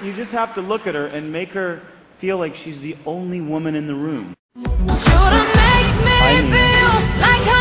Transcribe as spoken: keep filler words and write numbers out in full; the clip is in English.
you just have to look at her and make her feel like she's the only woman in the room. Should have made me feel like